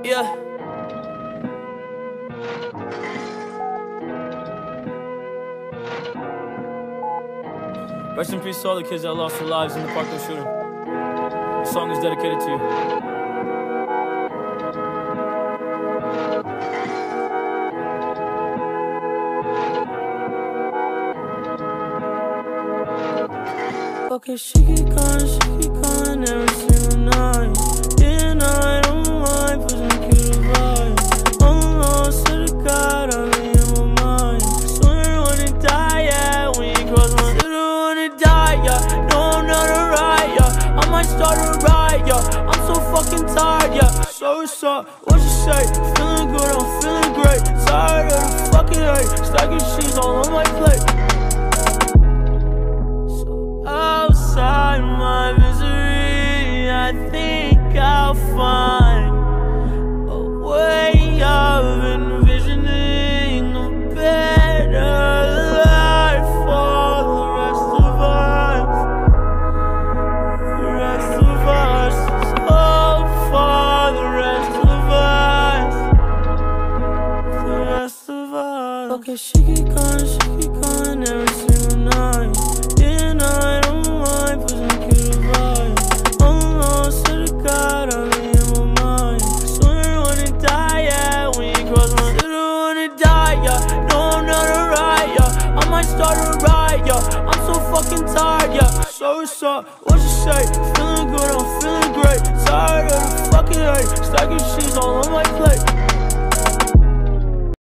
Yeah. Rest in peace to all the kids that lost their lives in the Parkland shooting. This song is dedicated to you. Okay, she keep calling every single night. And I don't mind, pushing cute vibe. Almost to the God, I'm in my mind. Swear I wanna die, yeah, when you cross my still wanna die, yeah. No, I'm not alright, yeah. I might start a riot, yeah. I'm so fucking tired, yeah. So what's up, what you say? Feeling good, I'm feeling great. Tired of the fucking hate. Stacking cheese all on my plate. Outside my misery, I think I'll find a way of envisioning a better life for the rest of us. The rest of us, oh, for the rest of us. The rest of us. Okay, she keep calling every single night. And I don't mind, pushing cute vibe. Almost to the God, I'm in my mind. Swear I wanna die, yeah, when you cross my still wanna die, yeah. No, I'm not alright, yeah. I might start a riot, yeah. I'm so fucking tired, yeah. So what's up, what you say? Feeling good, I'm feeling great. Tired of the fucking hate. Stacking cheese all on my plate.